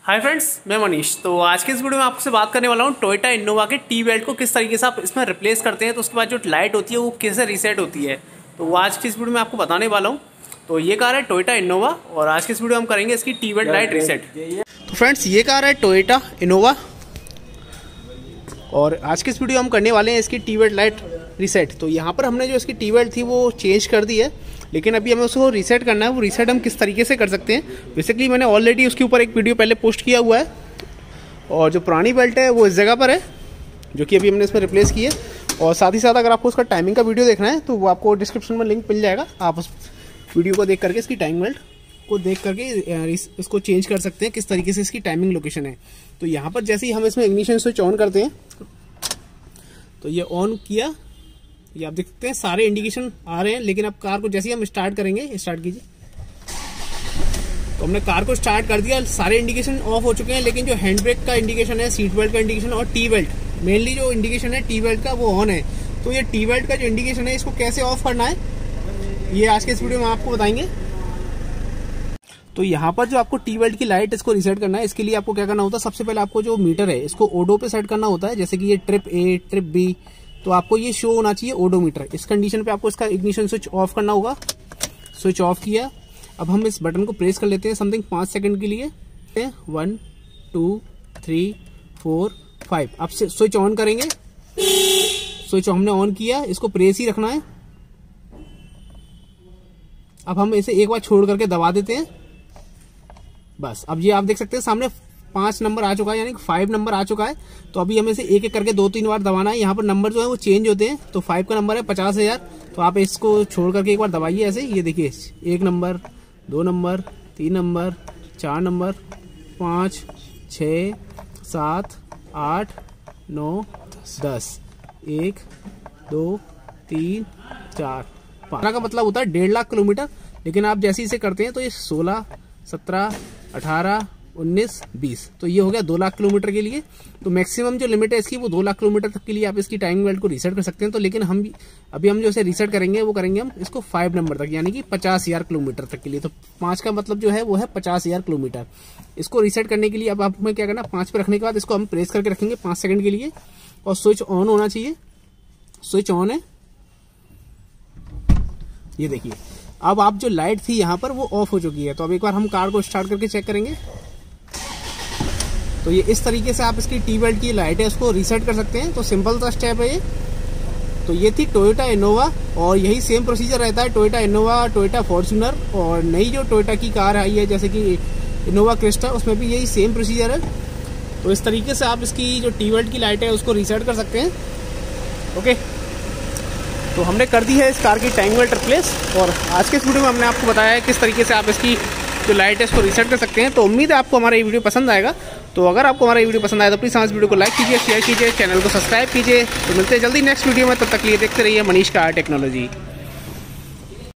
Hi friends, मैं मनीष। तो आज के इस वीडियो में आपसे बात करने वाला हूँ टोयोटा इनोवा के टी बेल्ट को किस तरीके से आप इसमें रिप्लेस करते हैं, तो उसके बाद जो लाइट होती है वो कैसे रीसेट होती है, तो वो आज की इस वीडियो में आपको बताने वाला हूँ। तो ये कार है टोयोटा इनोवा और आज की इस वीडियो में हम करेंगे इसकी टी बेल्ट लाइट रीसेट। तो फ्रेंड्स, ये कार है टोयोटा इनोवा और आज की इस वीडियो हम करने वाले हैं इसकी टी बेल्ट लाइट रीसेट। तो यहाँ पर हमने जो इसकी टी बेल्ट थी वो चेंज कर दी है, लेकिन अभी हमें उसको रीसेट करना है। वो रीसेट हम किस तरीके से कर सकते हैं, बेसिकली मैंने ऑलरेडी उसके ऊपर एक वीडियो पहले पोस्ट किया हुआ है और जो पुरानी बेल्ट है वो इस जगह पर है जो कि अभी हमने इसमें रिप्लेस की है। और साथ ही साथ अगर आपको उसका टाइमिंग का वीडियो देखना है तो वो आपको डिस्क्रिप्शन में लिंक मिल जाएगा, आप उस वीडियो को देख करके इसकी टाइमिंग बेल्ट को देख करके इसको चेंज कर सकते हैं किस तरीके से इसकी टाइमिंग लोकेशन है। तो यहाँ पर जैसे ही हम इसमें इग्निशन स्विच ऑन करते हैं तो ये ऑन किया, ये आप देख सकते हैं सारे इंडिकेशन आ रहे हैं, लेकिन अब कार को जैसे ही हम स्टार्ट करेंगे, स्टार्ट कीजिए, तो हमने कार को स्टार्ट कर दिया, सारे इंडिकेशन ऑफ हो चुके हैं, लेकिन जो हैंड ब्रेक का इंडिकेशन है, सीट बेल्ट का इंडिकेशन और टी बेल्ट, मेनली जो इंडिकेशन है टी बेल्ट का वो ऑन है। तो ये टी बेल्ट का जो इंडिकेशन है इसको कैसे ऑफ करना है ये आज के इस वीडियो में आपको बताएंगे। तो यहाँ पर जो आपको टी बेल्ट की लाइट इसको रीसेट करना है, इसके लिए आपको क्या करना होता है, सबसे पहले आपको जो मीटर है इसको ओडो पे सेट करना होता है। जैसे कि ये ट्रिप ए, ट्रिप बी, तो आपको ये शो होना चाहिए ओडोमीटर। इस कंडीशन पे आपको इसका इग्निशन स्विच ऑफ करना होगा। स्विच ऑफ किया, अब हम इस बटन को प्रेस कर लेते हैं समथिंग 5 सेकंड के लिए। 1 2 3 4 5। अब स्विच ऑन करेंगे, स्विच हमने ऑन किया, इसको प्रेस ही रखना है। अब हम इसे एक बार छोड़ करके दबा देते हैं, बस। अब ये आप देख सकते हैं सामने 5 नंबर आ चुका है, यानी 5 नंबर आ चुका है। तो अभी हमें इसे एक एक करके 2-3 बार दबाना है। यहाँ पर नंबर जो है वो चेंज होते हैं। तो 5 का नंबर है 50,000, तो आप इसको छोड़ करके एक बार दबाइए ऐसे। ये देखिए 1 नंबर, 2 नंबर, 3 नंबर, 4 नंबर, 5 6 7 8 9 10, 1 2 3 4 5 का मतलब होता है 1.5 लाख किलोमीटर। लेकिन आप जैसे इसे करते हैं तो ये 16 17 18 19 20, तो ये हो गया 2 लाख किलोमीटर के लिए। तो मैक्सिमम जो लिमिट है इसकी वो 2 लाख किलोमीटर तक के लिए आप इसकी टाइमिंग बेल्ट को रीसेट कर सकते हैं। तो लेकिन हम अभी जो इसे रीसेट करेंगे वो करेंगे हम इसको 5 नंबर तक, यानी कि 50,000 किलोमीटर तक के लिए। तो 5 का मतलब जो है वो है 50,000 किलोमीटर। इसको रीसेट करने के लिए अब हमें क्या करना, 5 पे रखने के बाद इसको हम प्रेस करके रखेंगे 5 सेकंड के लिए और स्विच ऑन होना चाहिए। स्विच ऑन है, ये देखिए। अब आप जो लाइट थी यहाँ पर वो ऑफ हो चुकी है। तो अब एक बार हम कार को स्टार्ट करके चेक करेंगे। तो ये इस तरीके से आप इसकी टी बेल्ट की लाइट है उसको रीसेट कर सकते हैं। तो सिंपल सा स्टेप है ये। तो ये थी टोयोटा इनोवा और यही सेम प्रोसीजर रहता है टोयोटा इनोवा, टोयोटा फॉर्च्यूनर और नई जो टोयोटा की कार आई है जैसे कि इनोवा क्रिस्टा, उसमें भी यही सेम प्रोसीजर है। तो इस तरीके से आप इसकी जो टी बेल्ट की लाइट है उसको रीसेट कर सकते हैं। ओके, तो हमने कर दी है इस कार की टाइमिंग बेल्ट रिप्लेस और आज के इस वीडियो में हमने आपको बताया है किस तरीके से आप इसकी जो लाइट है इसको रीसेट कर सकते हैं। तो उम्मीद है आपको हमारा ये वीडियो पसंद आएगा। तो अगर आपको हमारा ये वीडियो पसंद आया तो प्लीज़ हमारे वीडियो को लाइक कीजिए, शेयर कीजिए, चैनल को सब्सक्राइब कीजिए। तो मिलते हैं जल्दी नेक्स्ट वीडियो में, तब तक लिए देखते रहिए मनीष का टेक्नोलॉजी।